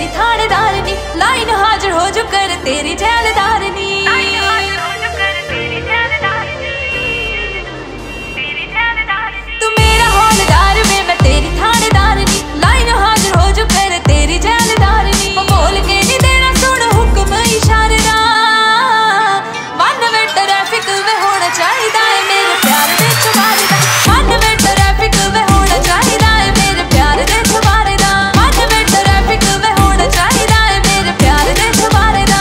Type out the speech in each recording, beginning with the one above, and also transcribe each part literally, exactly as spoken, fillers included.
तेरी थानेदारनी, लाइन हाजिर हो जो कर तेरी जेलदारनी। तू मेरा हौलदार में मैं तेरी थानेदारनी, लाइन हाजिर हो जो कर तेरी जेलदारनी। बोल के नहीं देना सुन हुक्म इशारे दा, मन में ट्रैफिक में होना चाहिए मेरे प्यार दे छुबारे दा। मन में ट्रैफिक में होना चाहिए मेरे प्यार दे छुबारे दा। मन में ट्रैफिक में होना चाहिए मेरे प्यार दे छुबारे दा।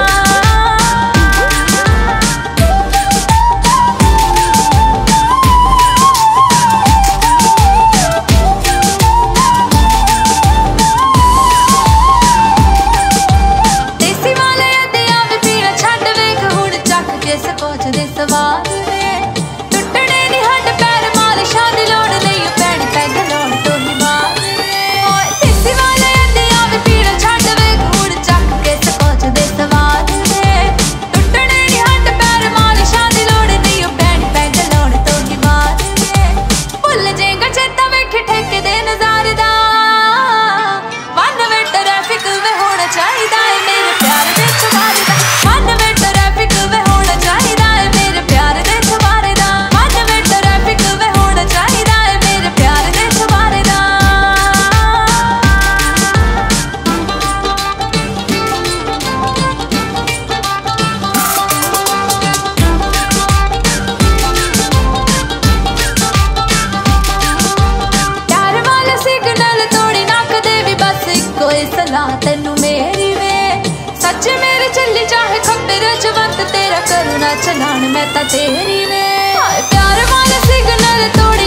देसी वाले अदिया भी पीना छड्ड वेख हुण चक के सकोच दे सवार वे। टुटने नी हड्ड पैर मालिशां दी लोड़ नहीं पैणी पैग लोड़ तो ही मार वे। देसी वाले अदिया भी पीना छड्ड वेख हुण चक के सकोच दे सवार वे। टुटने नी हड्ड पैर मालिशां दी लोड़ नहीं पैणी पैग लोड़ तो ही मार वे। भुल जेगा चेता वेख ठेके दे नज़ारे दा, मन में ट्रैफिक में होना चाहिए मेरे प्यार दे छुबारे दा। मन में ट्रैफिक में होना चाहिए मेरे प्यार दे छुबारे दा। मन में ट्रैफिक में होना चाहिए मेरे प्यार दे छुबारे दा। प्यार वाले सिग्नल तोड़ी नक दे भी बस इको सलाह तेनू मेरी वे। सच मेरे चली चाहे खब्बे रजवंत तेरा करुणा चलान मैं ता तेरी वे। प्यार वाले सिग्नल तोड़ी